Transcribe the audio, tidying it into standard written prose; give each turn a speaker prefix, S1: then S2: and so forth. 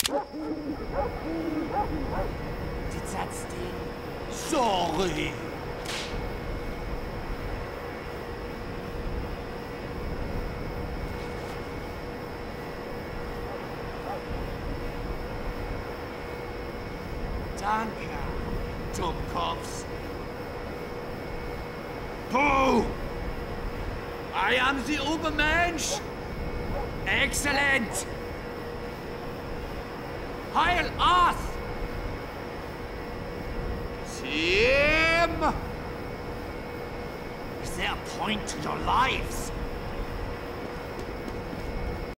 S1: Die Zatzdin. Sorry. Danke, Dummkopf. Puh! I am the Übermensch! Excellent! Heil Arth! Team! Is there a point to your lives?